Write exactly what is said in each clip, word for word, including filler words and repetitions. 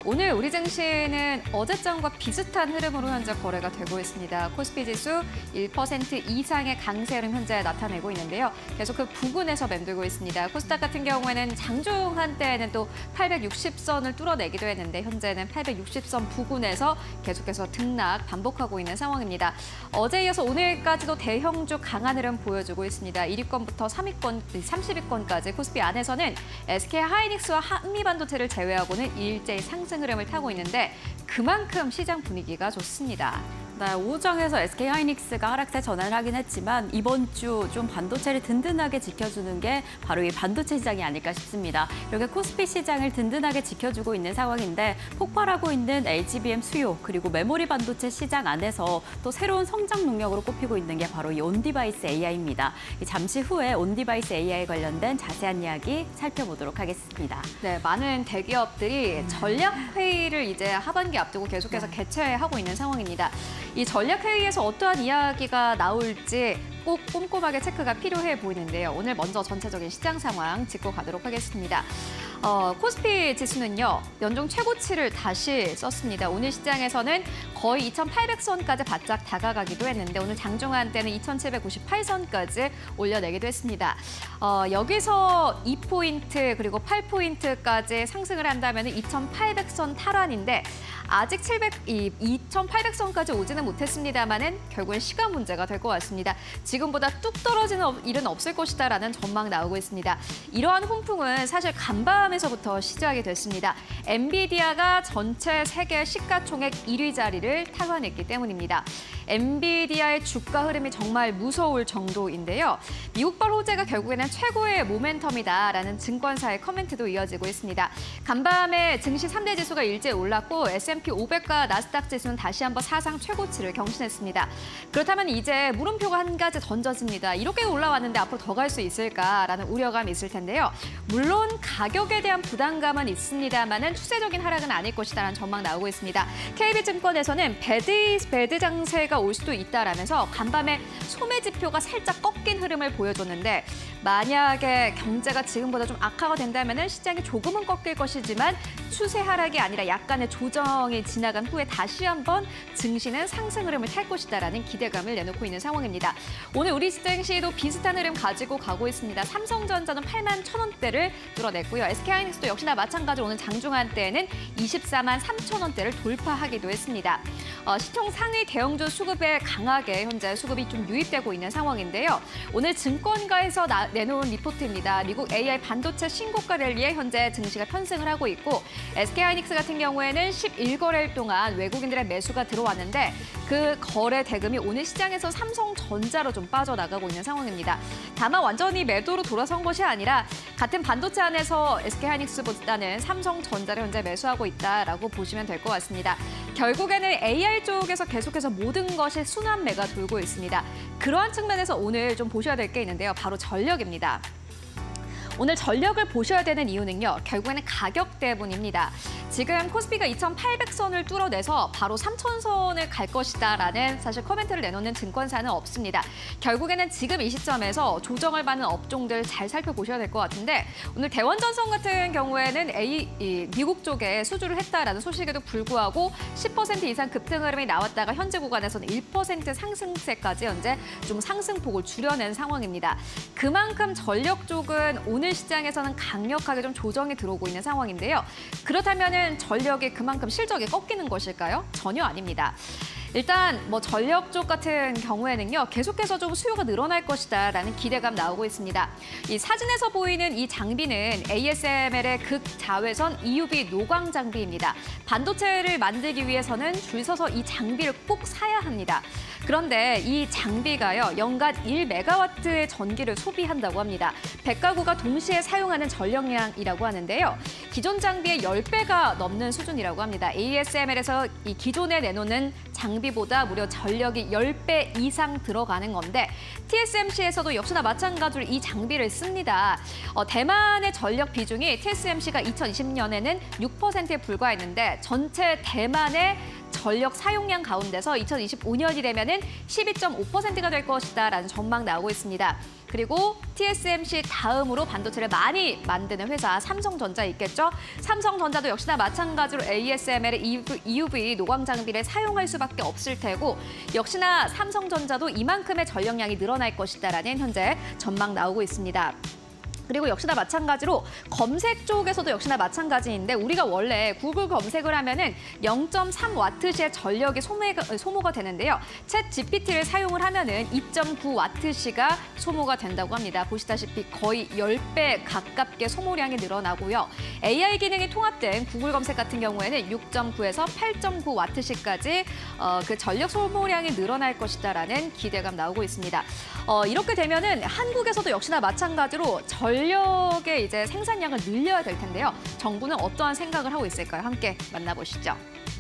오늘 우리 증시는 어제장과 비슷한 흐름으로 현재 거래가 되고 있습니다. 코스피 지수 일 퍼센트 이상의 강세 흐름 현재 나타내고 있는데요. 계속 그 부근에서 맴돌고 있습니다. 코스닥 같은 경우에는 장중 한때에는 또 팔백육십 선을 뚫어내기도 했는데 현재는 팔백육십 선 부근에서 계속해서 등락 반복하고 있는 상황입니다. 어제 이어서 오늘까지도 대형주 강한 흐름 보여주고 있습니다. 일 위권부터 삼 위권, 삼십 위권까지 코스피 안에서는 에스케이하이닉스와 한미반도체를 제외하고는 일제히 상승 흐름을 타고 있는데 그만큼 시장 분위기가 좋습니다. 네, 오후장에서 에스케이하이닉스가 하락세 전환을 하긴 했지만 이번 주 좀 반도체를 든든하게 지켜주는 게 바로 이 반도체 시장이 아닐까 싶습니다. 이렇게 코스피 시장을 든든하게 지켜주고 있는 상황인데 폭발하고 있는 엘지비엠 수요 그리고 메모리 반도체 시장 안에서 또 새로운 성장 능력으로 꼽히고 있는 게 바로 이 온디바이스 에이아이입니다. 잠시 후에 온디바이스 에이아이 관련된 자세한 이야기 살펴보도록 하겠습니다. 네, 많은 대기업들이 전략 회의를 이제 하반기 앞두고 계속해서 개최하고 있는 상황입니다. 이 전략 회의에서 어떠한 이야기가 나올지 꼭 꼼꼼하게 체크가 필요해 보이는데요. 오늘 먼저 전체적인 시장 상황 짚고 가도록 하겠습니다. 어, 코스피 지수는요, 연중 최고치를 다시 썼습니다. 오늘 시장에서는 거의 이천팔백 선까지 바짝 다가가기도 했는데 오늘 장중한 때는 이천칠백구십팔 선까지 올려내기도 했습니다. 어, 여기서 이 포인트 그리고 팔 포인트까지 상승을 한다면 이천팔백 선 탈환인데 아직 칠백, 이, 이천팔백 선까지 오지는 못했습니다만은 결국엔 시간 문제가 될 것 같습니다. 지금보다 뚝 떨어지는 일은 없을 것이다라는 전망 나오고 있습니다. 이러한 훈풍은 사실 간밤에서부터 시작이 됐습니다. 엔비디아가 전체 세계 시가총액 일 위 자리를 탈환했기 때문입니다. 엔비디아의 주가 흐름이 정말 무서울 정도인데요. 미국발 호재가 결국에는 최고의 모멘텀이다라는 증권사의 커멘트도 이어지고 있습니다. 간밤에 증시 삼 대 지수가 일제히 올랐고 에스 앤 피 오백과 나스닥 지수는 다시 한번 사상 최고치를 경신했습니다. 그렇다면 이제 물음표가 한 가지 던져집니다. 이렇게 올라왔는데 앞으로 더 갈 수 있을까라는 우려감이 있을 텐데요. 물론 가격에 대한 부담감은 있습니다만은 추세적인 하락은 아닐 것이다라는 전망 나오고 있습니다. 케이비증권에서는 배드, 배드 장세가 올 수도 있다라면서 간밤에 소매 지표가 살짝 꺾인 흐름을 보여줬는데 만약에 경제가 지금보다 좀 악화가 된다면 시장이 조금은 꺾일 것이지만 추세 하락이 아니라 약간의 조정이 지나간 후에 다시 한번 증시는 상승 흐름을 탈 것이다라는 기대감을 내놓고 있는 상황입니다. 오늘 우리 증시도 비슷한 흐름 가지고 가고 있습니다. 삼성전자는 팔만 천 원대를 뚫어냈고요. 에스케이하이닉스도 역시나 마찬가지로 오늘 장중한 때에는 이십사만 삼천 원대를 돌파하기도 했습니다. 어, 시총 상위 대형주 수급에 강하게 현재 수급이 좀 유입되고 있는 상황인데요. 오늘 증권가에서 나, 내놓은 리포트입니다. 미국 에이아이 반도체 신고가 랠리에 현재 증시가 편승을 하고 있고 에스케이하이닉스 같은 경우에는 십일 거래일 동안 외국인들의 매수가 들어왔는데 그 거래 대금이 오늘 시장에서 삼성전자로 좀 빠져나가고 있는 상황입니다. 다만 완전히 매도로 돌아선 것이 아니라 같은 반도체 안에서 에스케이하이닉스보다는 삼성전자를 현재 매수하고 있다라고 보시면 될 것 같습니다. 결국에는 에이아이 쪽에서 계속해서 모든 것이 순환매가 돌고 있습니다. 그러한 측면에서 오늘 좀 보셔야 될 게 있는데요. 바로 전력입니다. 오늘 전력을 보셔야 되는 이유는요. 결국에는 가격 때문입니다. 지금 코스피가 이천팔백 선을 뚫어내서 바로 삼천 선을 갈 것이다라는 사실 커멘트를 내놓는 증권사는 없습니다. 결국에는 지금 이 시점에서 조정을 받는 업종들 잘 살펴보셔야 될 것 같은데 오늘 대원전선 같은 경우에는 A, 이, 미국 쪽에 수주를 했다라는 소식에도 불구하고 십 퍼센트 이상 급등 흐름이 나왔다가 현재 구간에서는 일 퍼센트 상승세까지 현재 좀 상승폭을 줄여낸 상황입니다. 그만큼 전력 쪽은 오늘 시장에서는 강력하게 좀 조정이 들어오고 있는 상황인데요. 그렇다면 전력이 그만큼 실적이 꺾이는 것일까요? 전혀 아닙니다. 일단 뭐 전력 쪽 같은 경우에는요. 계속해서 좀 수요가 늘어날 것이다라는 기대감 나오고 있습니다. 이 사진에서 보이는 이 장비는 에이에스엠엘의 극자외선 이유비 노광 장비입니다. 반도체를 만들기 위해서는 줄 서서 이 장비를 꼭 사야 합니다. 그런데 이 장비가요. 연간 일 메가와트의 전기를 소비한다고 합니다. 백 가구가 동시에 사용하는 전력량이라고 하는데요. 기존 장비의 십 배가 넘는 수준이라고 합니다. 에이에스엠엘에서 이 기존에 내놓는 장비보다 무려 전력이 십 배 이상 들어가는 건데 티에스엠씨에서도 역시나 마찬가지로 이 장비를 씁니다. 어, 대만의 전력 비중이 티에스엠씨가 이천이십 년에는 육 퍼센트에 불과했는데 전체 대만의 전력 사용량 가운데서 이천이십오 년이 되면은 십이 점 오 퍼센트가 될 것이다라는 전망 나오고 있습니다. 그리고 티에스엠씨 다음으로 반도체를 많이 만드는 회사 삼성전자 있겠죠. 삼성전자도 역시나 마찬가지로 에이에스엠엘의 이유브이 노광 장비를 사용할 수밖에 없을 테고 역시나 삼성전자도 이만큼의 전력량이 늘어날 것이다라는 현재 전망 나오고 있습니다. 그리고 역시나 마찬가지로 검색 쪽에서도 역시나 마찬가지인데 우리가 원래 구글 검색을 하면은 영 점 삼 와트시의 전력이 소모가, 소모가 되는데요. 챗 지피티를 사용을 하면은 이 점 구 와트시가 소모가 된다고 합니다. 보시다시피 거의 십 배 가깝게 소모량이 늘어나고요. 에이아이 기능이 통합된 구글 검색 같은 경우에는 육 점 구에서 팔 점 구 와트시까지 어, 그 전력 소모량이 늘어날 것이다라는 기대감 나오고 있습니다. 어, 이렇게 되면은 한국에서도 역시나 마찬가지로 전 전력의 이제 생산량을 늘려야 될 텐데요. 정부는 어떠한 생각을 하고 있을까요? 함께 만나보시죠.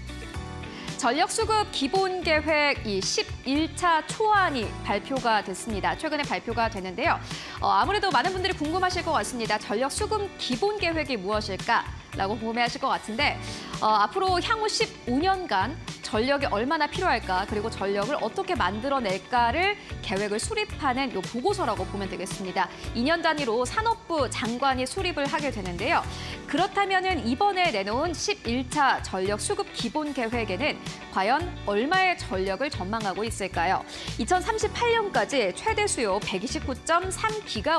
전력 수급 기본 계획 이 십일 차 초안이 발표가 됐습니다. 최근에 발표가 됐는데요. 어, 아무래도 많은 분들이 궁금하실 것 같습니다. 전력 수급 기본 계획이 무엇일까? 라고 궁금해하실 것 같은데 어, 앞으로 향후 십오 년간 전력이 얼마나 필요할까 그리고 전력을 어떻게 만들어낼까를 계획을 수립하는 이 보고서라고 보면 되겠습니다. 이 년 단위로 산업부 장관이 수립을 하게 되는데요. 그렇다면 이번에 내놓은 십일 차 전력 수급 기본 계획에는 과연 얼마의 전력을 전망하고 있을까요? 이천삼십팔 년까지 최대 수요 백이십구 점 삼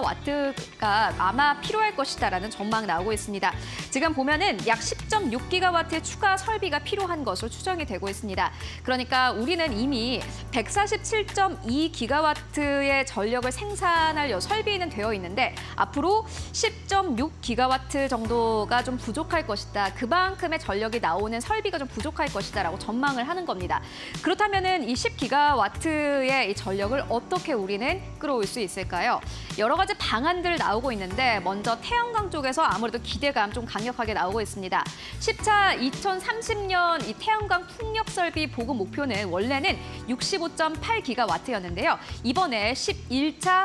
기가와트가 아마 필요할 것이다라는 전망 나오고 있습니다. 지금 보면은 약 십 점 육 기가와트의 추가 설비가 필요한 것으로 추정이 되고 있습니다. 그러니까 우리는 이미 백사십칠 점 이 기가와트의 전력을 생산할 설비는 되어 있는데 앞으로 십 점 육 기가와트 정도가 좀 부족할 것이다. 그만큼의 전력이 나오는 설비가 좀 부족할 것이다라고 전망을 하는 겁니다. 그렇다면은 이 십 기가와트의 이 전력을 어떻게 우리는 끌어올 수 있을까요? 여러 가지 방안들 나오고 있는데 먼저 태양광 쪽에서 아무래도 기대감 좀 강력하게 나오고 있습니다. 십 차 이천삼십 년 이 태양광 풍력 설비 보급 목표는 원래는 육십오 점 팔 기가와트였는데요. 이번에 십일 차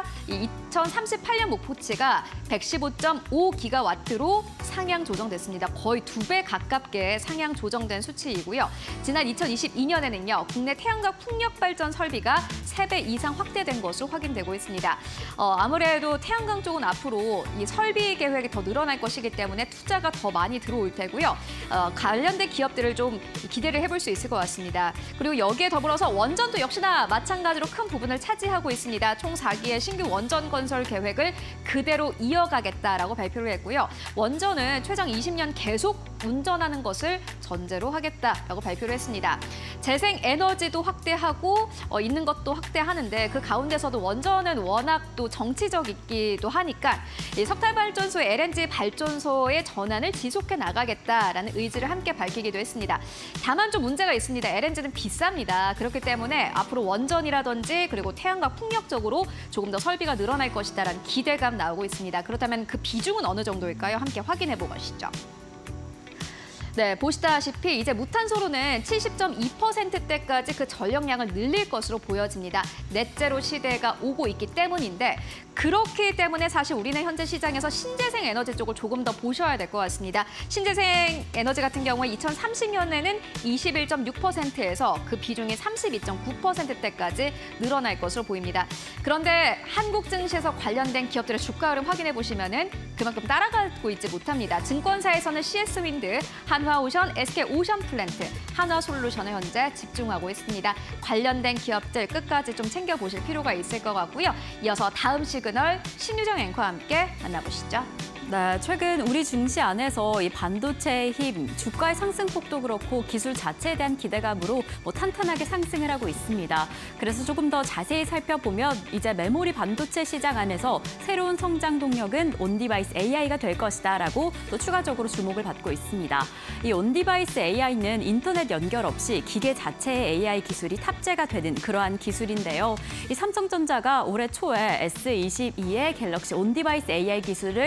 이천삼십팔 년 목표치가 백십오 점 오 기가와트로 상향 조정됐습니다. 거의 두 배 가깝게 상향 조정된 수치이고요. 지난 이천이십이 년에는요. 국내 태양광 풍력 발전 설비가 세 배 이상 확대된 것으로 확인되고 있습니다. 어, 아무래도 태양광 쪽은 앞으로 이 설비 계획이 더 늘어날 것이기 때문에 투자가 더 많이 들어올 테고요. 어, 관련된 기업들을 좀 기대를 해볼 수 있을 것 같습니다. 그리고 여기에 더불어서 원전도 역시나 마찬가지로 큰 부분을 차지하고 있습니다. 총 사 기의 신규 원전 건설 계획을 그대로 이어가겠다라고 발표를 했고요. 원전은 최장 이십 년 계속 운전하는 것을 전제로 하겠다라고 발표를 했습니다. 재생에너지도 확대하고 어, 있는 것도 확대하는데 그 가운데서도 원전은 워낙 또 정치적이기도 하니까 이 석탄발전소의 엘엔지 발전소의 전환을 지속해 나가겠다라는 의지를 함께 밝히기도 했습니다. 다만 좀 문제가 있습니다. 엘엔지는 비쌉니다. 그렇기 때문에 앞으로 원전이라든지 그리고 태양광 풍력 쪽으로 조금 더 설비가 늘어날 것이다라는 기대감 나오고 있습니다. 그렇다면 그 비중은 어느 정도일까요? 함께 확인해 보시죠. 네, 보시다시피 이제 무탄소로는 칠십 점 이 퍼센트대까지 그 전력량을 늘릴 것으로 보여집니다. 넷제로 시대가 오고 있기 때문인데 그렇기 때문에 사실 우리는 현재 시장에서 신재생 에너지 쪽을 조금 더 보셔야 될 것 같습니다. 신재생 에너지 같은 경우에 이천삼십 년에는 이십일 점 육 퍼센트에서 그 비중이 삼십이 점 구 퍼센트대까지 늘어날 것으로 보입니다. 그런데 한국 증시에서 관련된 기업들의 주가 흐름 확인해 보시면은 그만큼 따라가고 있지 못합니다. 증권사에서는 씨에스윈드, 한화오션, 에스케이오션플랜트, 한화솔루션을 현재 집중하고 있습니다. 관련된 기업들 끝까지 좀 챙겨보실 필요가 있을 것 같고요. 이어서 다음 시그널 신유정 앵커와 함께 만나보시죠. 네, 최근 우리 증시 안에서 이 반도체의 힘, 주가의 상승폭도 그렇고 기술 자체에 대한 기대감으로 뭐 탄탄하게 상승을 하고 있습니다. 그래서 조금 더 자세히 살펴보면 이제 메모리 반도체 시장 안에서 새로운 성장 동력은 온디바이스 에이아이가 될 것이다라고 또 추가적으로 주목을 받고 있습니다. 이 온디바이스 에이아이는 인터넷 연결 없이 기계 자체의 에이아이 기술이 탑재가 되는 그러한 기술인데요. 이 삼성전자가 올해 초에 에스 이십이의 갤럭시 온디바이스 에이아이 기술을 더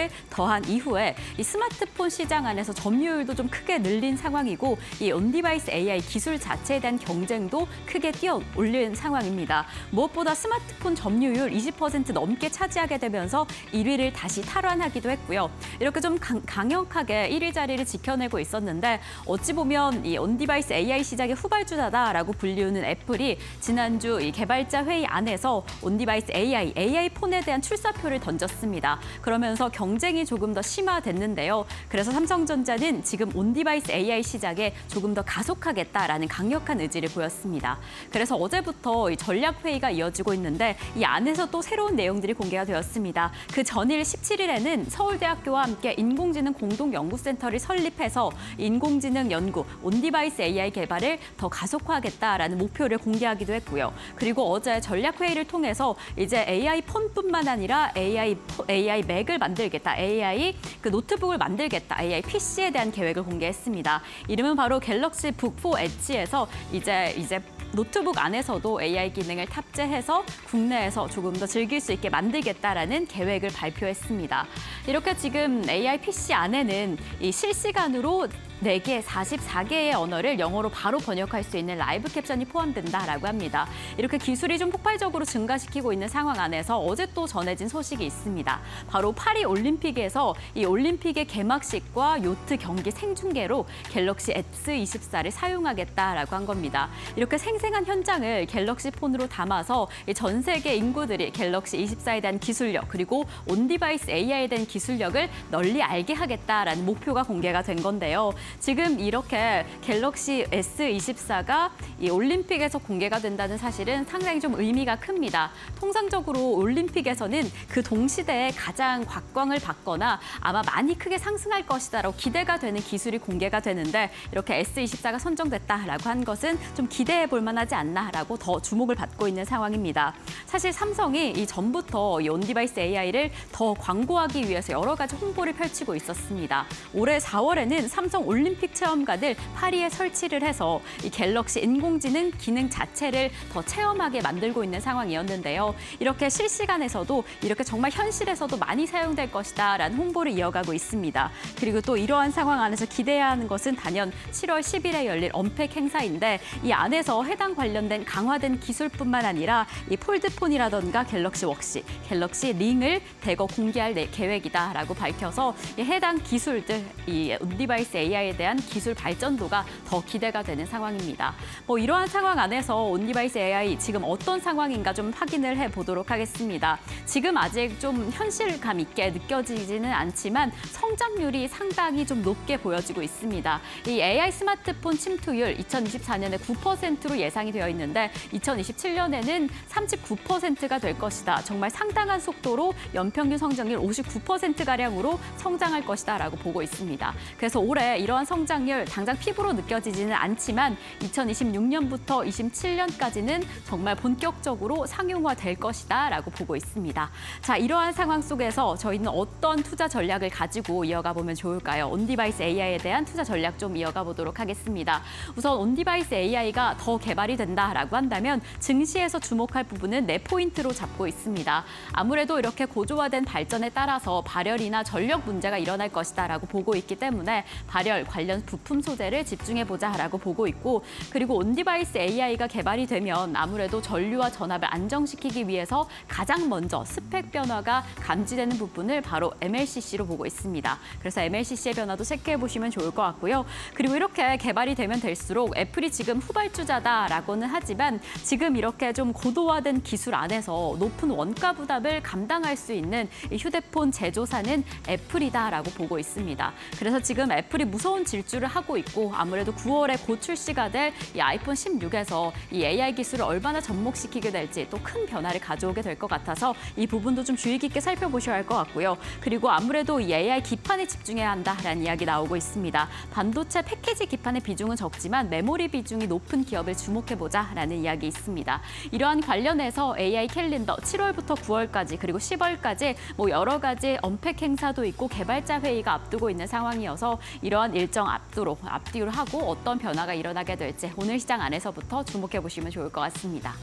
더한 이후에 이 스마트폰 시장 안에서 점유율도 좀 크게 늘린 상황이고 이 온디바이스 에이아이 기술 자체에 대한 경쟁도 크게 뛰어올린 상황입니다. 무엇보다 스마트폰 점유율 이십 퍼센트 넘게 차지하게 되면서 일 위를 다시 탈환하기도 했고요. 이렇게 좀 강, 강력하게 일 위 자리를 지켜내고 있었는데 어찌 보면 이 온디바이스 에이아이 시장의 후발주자다라고 불리우는 애플이 지난주 이 개발자 회의 안에서 온디바이스 에이아이, 에이아이 폰에 대한 출사표를 던졌습니다. 그러면서 경쟁이 조금 더 심화됐는데요. 그래서 삼성전자는 지금 온디바이스 에이아이 시장에 조금 더 가속하겠다라는 강력한 의지를 보였습니다. 그래서 어제부터 이 전략 회의가 이어지고 있는데 이 안에서 또 새로운 내용들이 공개가 되었습니다. 그 전일 십칠 일에는 서울대학교와 함께 인공지능 공동연구센터를 설립해서 인공지능 연구, 온디바이스 에이아이 개발을 더 가속화하겠다라는 목표를 공개하기도 했고요. 그리고 어제 전략 회의를 통해서 이제 에이아이 폰뿐만 아니라 에이아이 에이아이 맥을 만들겠다, 에이아이 그 노트북을 만들겠다, 에이아이 피씨에 대한 계획을 공개했습니다. 이름은 바로 갤럭시 북 사 엣지에서 이제 이제 노트북 안에서도 에이아이 기능을 탑재해서 국내에서 조금 더 즐길 수 있게 만들겠다라는 계획을 발표했습니다. 이렇게 지금 에이아이 피씨 안에는 이 실시간으로 네 개, 사십사 개의 언어를 영어로 바로 번역할 수 있는 라이브 캡션이 포함된다라고 합니다. 이렇게 기술이 좀 폭발적으로 증가시키고 있는 상황 안에서 어제 또 전해진 소식이 있습니다. 바로 파리 올림픽에서 이 올림픽의 개막식과 요트 경기 생중계로 갤럭시 에스 이십사를 사용하겠다라고 한 겁니다. 이렇게 생생한 현장을 갤럭시 폰으로 담아서 전 세계 인구들이 갤럭시 이십사에 대한 기술력 그리고 온디바이스 에이아이에 대한 기술력을 널리 알게 하겠다라는 목표가 공개가 된 건데요. 지금 이렇게 갤럭시 에스 이십사가 이 올림픽에서 공개가 된다는 사실은 상당히 좀 의미가 큽니다. 통상적으로 올림픽에서는 그 동시대에 가장 곽광을 받거나 아마 많이 크게 상승할 것이다라고 기대가 되는 기술이 공개가 되는데 이렇게 에스 이십사가 선정됐다라고 한 것은 좀 기대해 볼 만하지 않나라고 더 주목을 받고 있는 상황입니다. 사실 삼성이 이 전부터 이 온디바이스 에이아이를 더 광고하기 위해서 여러 가지 홍보를 펼치고 있었습니다. 올해 사월에는 삼성 올림픽 체험관을 파리에 설치를 해서 이 갤럭시 인공지능 기능 자체를 더 체험하게 만들고 있는 상황이었는데요. 이렇게 실시간에서도 이렇게 정말 현실에서도 많이 사용될 것이다라는 홍보를 이어가고 있습니다. 그리고 또 이러한 상황 안에서 기대해야 하는 것은 단연 칠월 십일에 열릴 언팩 행사인데 이 안에서 해당 관련된 강화된 기술뿐만 아니라 이 폴드폰이라던가 갤럭시 웍시, 갤럭시 링을 대거 공개할 계획이다라고 밝혀서 이 해당 기술들, 이 온디바이스 에이아이에 대한 기술 발전도가 더 기대가 되는 상황입니다. 뭐 이러한 상황 안에서 온디바이스 에이아이 지금 어떤 상황인가 좀 확인을 해보도록 하겠습니다. 지금 아직 좀 현실감 있게 느껴지지는 않지만 성장률이 상당히 좀 높게 보여지고 있습니다. 이 에이아이 스마트폰 침투율 이천이십사 년에 구 퍼센트로 예상이 되어 있는데 이천이십칠 년에는 삼십구 퍼센트가 될 것이다. 정말 상당한 속도로 연평균 성장률 오십구 퍼센트가량으로 성장할 것이다라고 보고 있습니다. 그래서 올해 이러한 성장률 당장 피부로 느껴지지는 않지만 이천이십육 년부터 이십칠 년까지는 정말 본격적으로 상용화될 것이다라고 보고 있습니다. 자, 이러한 상황 속에서 저희는 어떤 투자 전략을 가지고 이어가 보면 좋을까요? 온디바이스 에이아이에 대한 투자 전략 좀 이어가 보도록 하겠습니다. 우선 온디바이스 에이아이가 더 개발이 된다라고 한다면 증시에서 주목할 부분은 네 포인트로 잡고 있습니다. 아무래도 이렇게 고조화된 발전에 따라서 발열이나 전력 문제가 일어날 것이다라고 보고 있기 때문에 발열 관련 부품 소재를 집중해보자라고 보고 있고 그리고 온디바이스 에이아이가 개발이 되면 아무래도 전류와 전압을 안정시키기 위해서 가장 먼저 스펙 변화가 감지되는 부분을 바로 엠엘씨씨로 보고 있습니다. 그래서 엠엘씨씨의 변화도 체크해보시면 좋을 것 같고요. 그리고 이렇게 개발이 되면 될수록 애플이 지금 후발주자다라고는 하지만 지금 이렇게 좀 고도화된 기술 안에서 높은 원가 부담을 감당할 수 있는 이 휴대폰 제조사는 애플이다라고 보고 있습니다. 그래서 지금 애플이 무서운 질주를 하고 있고 아무래도 구월에 곧 출시가 될 이 아이폰 십육에서 이 에이아이 기술을 얼마나 접목시키게 될지 또 큰 변화를 가져오게 될 것 같아서 이 부분도 좀 주의 깊게 살펴보셔야 할 것 같고요. 그리고 아무래도 이 에이아이 기판에 집중해야 한다라는 이야기 나오고 있습니다. 반도체 패키지 기판의 비중은 적지만 메모리 비중이 높은 기업을 주목해보자라는 이야기 있습니다. 이러한 관련해서 에이아이 캘린더 칠월부터 구월까지 그리고 십월까지 뭐 여러 가지 언팩 행사도 있고 개발자 회의가 앞두고 있는 상황이어서 이러한 일정 앞두로 앞뒤로 하고 어떤 변화가 일어나게 될지 오늘 시장 안에서부터 주목해 보시면 좋을 것 같습니다.